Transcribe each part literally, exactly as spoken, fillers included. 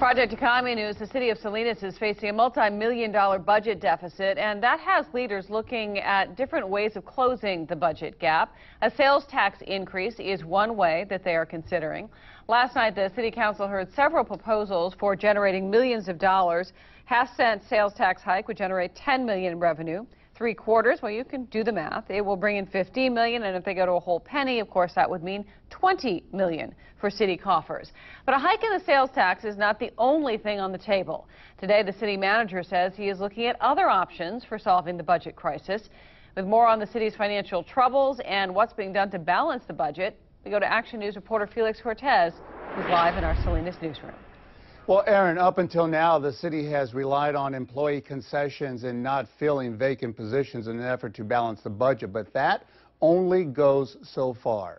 Project Economy News, the city of Salinas is facing a multi-million dollar budget deficit, and that has leaders looking at different ways of closing the budget gap. A sales tax increase is one way that they are considering. Last night, the city council heard several proposals for generating millions of dollars. Half cent sales tax hike would generate ten million in revenue. Three quarters, well, you can do the math. It will bring in fifteen million, and if they go to a whole penny, of course, that would mean twenty million for city coffers. But a hike in the sales tax is not the only thing on the table. Today, the city manager says he is looking at other options for solving the budget crisis. With more on the city's financial troubles and what's being done to balance the budget, we go to Action News reporter Felix Cortez, who's live in our Salinas newsroom. Well, Aaron, up until now, the city has relied on employee concessions and not filling vacant positions in an effort to balance the budget, but that only goes so far.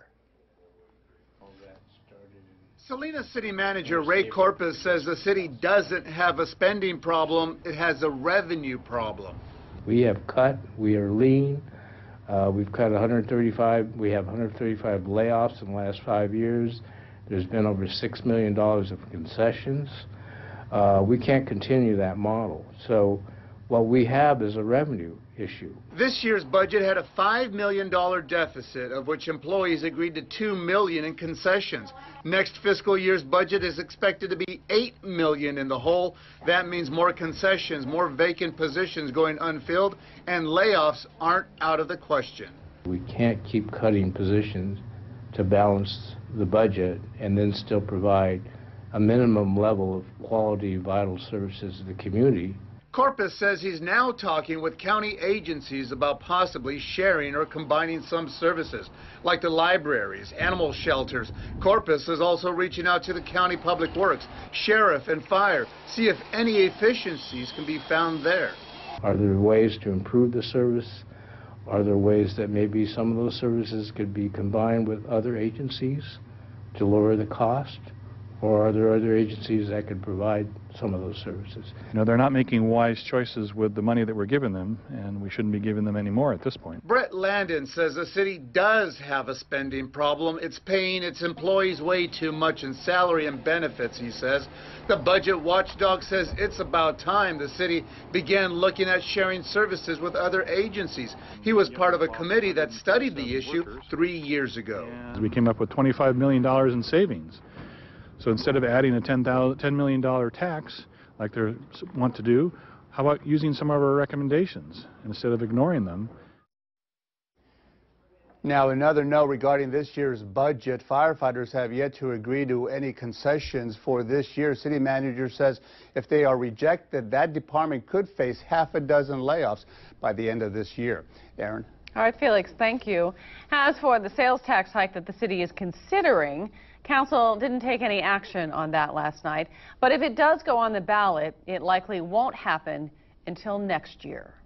Salinas City Manager Ray Corpuz says the city doesn't have a spending problem, it has a revenue problem. We have cut, we are lean, uh, we've cut one hundred thirty-five, we have one hundred thirty-five layoffs in the last five years. There's been over six million dollars of concessions. Uh, we can't continue that model. So what we have is a revenue issue. This year's budget had a five million dollar deficit, of which employees agreed to two million dollars in concessions. Next fiscal year's budget is expected to be eight million dollars in the hole. That means more concessions, more vacant positions going unfilled, and layoffs aren't out of the question. We can't keep cutting positions to balance the budget and then still provide a minimum level of quality, vital services to the community. Corpuz says he's now talking with county agencies about possibly sharing or combining some services, like the libraries, animal shelters. Corpuz is also reaching out to the county public works, sheriff, and fire, see if any efficiencies can be found there. Are there ways to improve the service? Are there ways that maybe some of those services could be combined with other agencies to lower the cost? Or are there other agencies that could provide some of those services? You know, they're not making wise choices with the money that we're giving them, and we shouldn't be giving them any more at this point. Brett Landon says the city does have a spending problem. It's paying its employees way too much in salary and benefits, he says. The budget watchdog says it's about time the city began looking at sharing services with other agencies. He was part of a committee that studied the issue three years ago. We came up with twenty-five million dollars in savings. So instead of adding a ten million dollar tax like they want to do, how about using some of our recommendations instead of ignoring them? Now, another note regarding this year's budget, firefighters have yet to agree to any concessions for this year. City manager says if they are rejected, that department could face half a dozen layoffs by the end of this year. Aaron? All right, Felix, thank you. As for the sales tax hike that the city is considering, council didn't take any action on that last night. But if it does go on the ballot, it likely won't happen until next year.